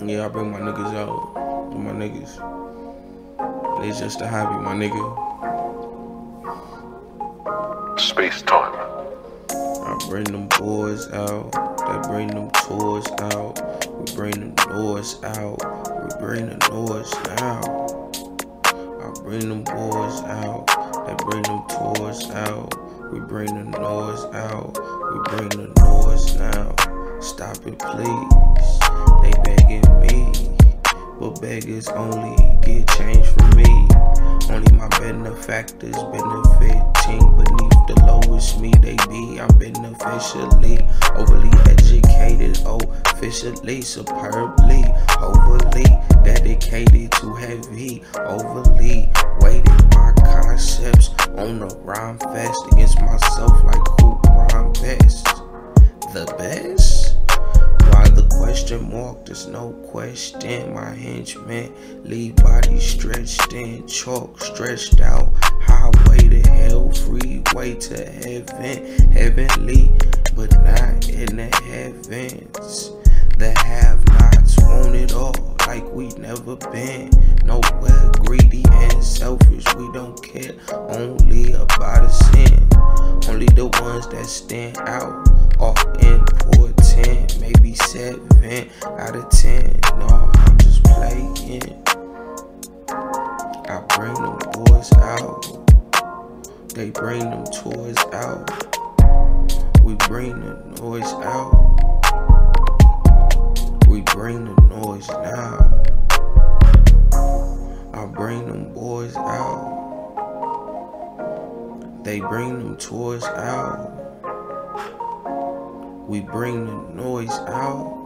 Yeah, I bring my niggas out. My niggas. It's just a hobby, my nigga. Spacedtime. I bring them boys out. They bring them toys out. We bring them noise out. We bring the noise now. I bring them boys out. They bring them toys out. We bring the noise out. We bring the noise now. Stop it, please. They begging me, but beggars only get change from me. Only my benefactors benefiting beneath the lowest me they be. I'm beneficially overly educated, officially, superbly, overly dedicated to heavy, overly weighted my concepts on the rhyme fest against myself like who rhyme best. The best? Why the question mark? There's no question. My henchmen leave body stretched in chalk, stretched out. Highway to hell, freeway to heaven, heavenly, but not in the heavens. The have-nots want it all like we never been. Nowhere greedy and selfish, we don't care only about a sin. Only the ones that stand out are important, maybe 7 out of 10. No, I'm just playing. I bring them boys out. They bring them toys out. We bring the noise out. We bring the noise now. I bring them boys out. They bring them toys out. We bring the noise out.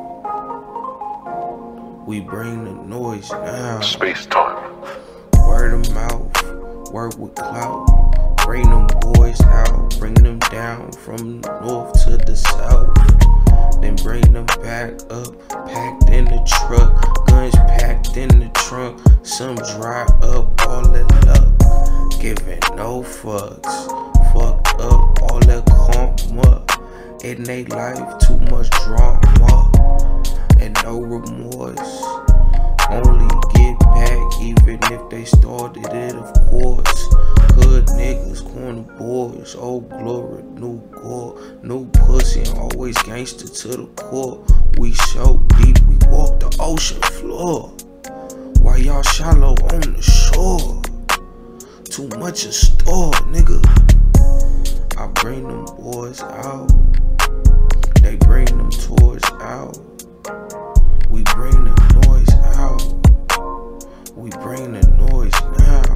We bring the noise now. Spacedtime. Word of mouth, word with clout. Bring them boys out, bring them down from the north to the south. Then bring them back up, packed in the truck. Guns packed in the trunk. Some dry up, all that luck. Giving no fucks, fucked up all that karma. In they life, too much drama and no remorse. Only get back even if they started it, of course. Hood niggas, corner boys, old glory, new gore, new pussy, and always gangster to the core. We so deep, we walk the ocean floor, while y'all shallow on the shore. Too much in store, nigga. I bring them boys out. They bring them toys out. We bring the noise out. We bring the noise now.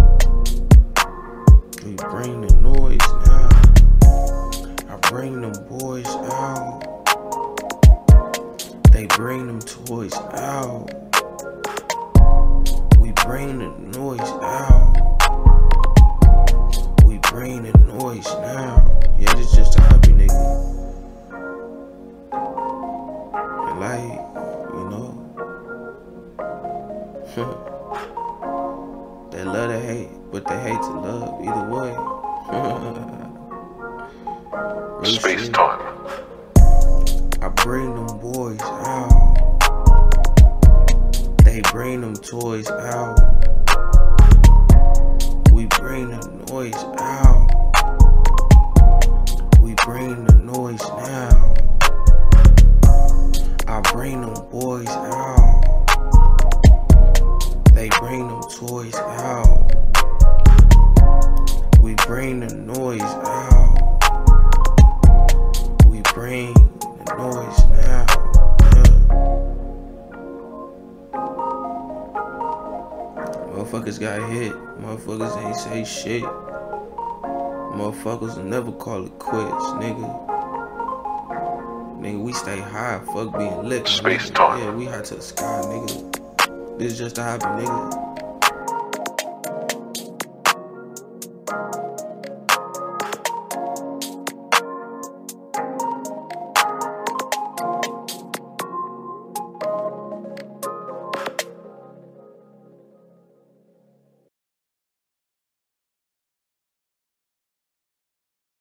We bring the noise now. I bring them boys out. They bring them toys out. We bring the noise out. We bring the noise now. Yeah, this just a hobby, nigga. And like, you know, they love to hate, but they hate to love either way. Spacedtime. I bring them boys out. They bring them toys out. We bring the noise out. We bring the noise now. I bring them boys out. They bring them toys out. We bring the noise out. We bring the noise now. Motherfuckers got hit. Motherfuckers ain't say shit. Motherfuckers will never call it quits, nigga. Nigga, we stay high. Fuck being lit. Spacedtime. Yeah, we high to the sky, nigga. This is just a hobby, nigga.